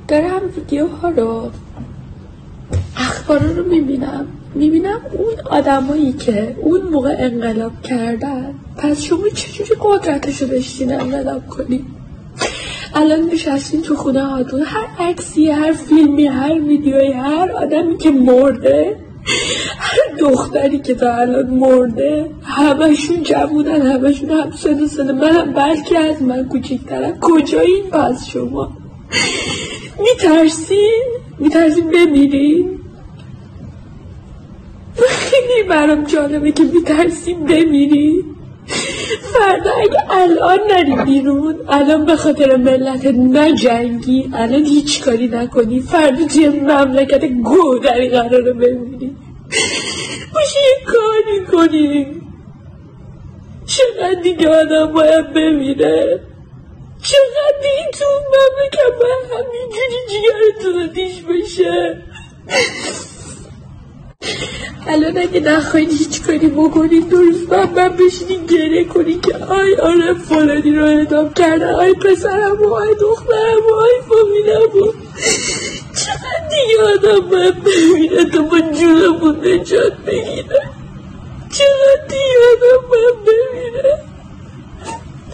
دارم ویدیوها رو، اخبارا رو میبینم اون آدمایی که اون موقع انقلاب کردن، پس شما چجوری قدرتشو داشتین انقلاب کنی؟ الان نشستین تو خونه هاتون، هر عکسی، هر فیلمی، هر ویدیویی، هر آدمی که مرده، هر دختری که تا الان مرده، همشون جوونن، همشون هم سن منم، بلکه از من کوچیک‌ترن. کجایین پس شما؟ میترسین بمیرین؟ خیلی برام جالبه که میترسین بمیرین. فردا اگه الان نری بیرون، الان به خاطر ملت نجنگی، الان هیچ کاری نکنی، فردا توی مملکت گودری قراره بمیری. باشه یه کاری کنی. چقدر دیگه آدم باید بمیره؟ چقدر دیگه تو مملکت باید همینجوری جیگرتون رو دیش بشه؟ الان اگه نخواهید هیچ کاری بکنید، درست من بشینید گریه کنید که آره فلانی رو اعدام کردن، آی پسرم و آی دخترم و آی فامیلم و چقدر دیگه آدم باید بمیره تا با جونمون نجات بگیره؟ چقدر دیگه آدم باید بمیره؟